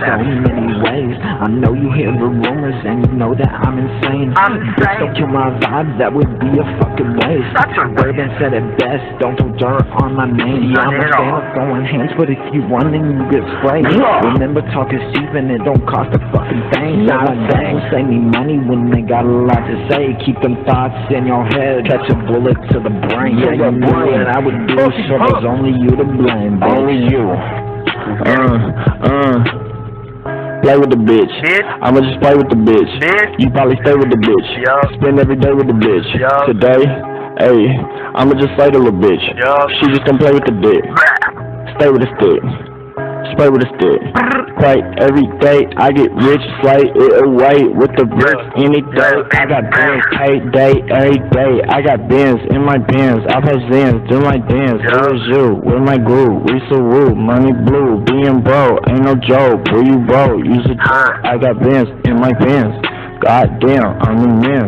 so many ways. I know you hear the rumors and you know that I'm insane. Bitch, don't kill my vibe, that would be a fucking waste. Bourbon said it best, don't throw dirt on my name. Yeah, I'm a fan of throwing hands, but if you run then you get sprayed. Remember, talk is cheap and it don't cost a fucking thing. So my gang save me money when they got a lot to say. Keep them thoughts in your head, catch a bullet to the brain. Yeah, you knew what I would do, so there's only you to blame, bitch. Only you. Play with the bitch. I'ma just play with the bitch. You probably stay with the bitch. Spend every day with the bitch. Today, hey, I'ma just slay the little bitch. She just gonna play with the dick. Stay with the stick. Spray with a stick. Play every day. I get rich, slay it away with the bricks any day. I got bands, paid day, every day. I got bands in my bands. I play Zans, do my dance. Who is you? With my groove. We so woo. Money blue. Being bro. Ain't no joke. Who you bro? Use a joke. I got bands in my bands. Goddamn, I'm the man.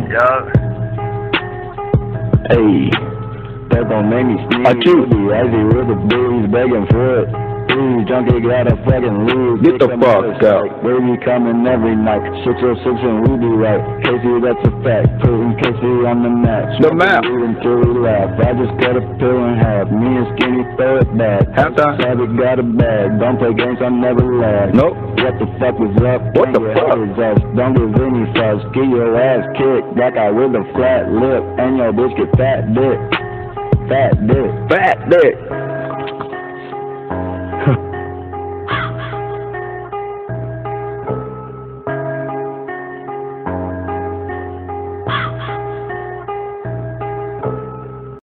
Hey, that gon' make me sneeze. I be with the booties begging for it. Junkie gotta fucking lose. Get the fuck out. Baby coming every night. 606 and we be right. Casey, that's a fact. Putting Casey on the match. The map. Until we laugh. I just cut a pill in half. Me and Skinny throw it back. Halftime. Savage got a bag. Don't play games, I never lag. Nope. What the fuck was up? What the fuck? Don't give any fuss. Get your ass kicked. That guy with a flat lip. And your bitch get fat dick. Fat dick. Fat dick.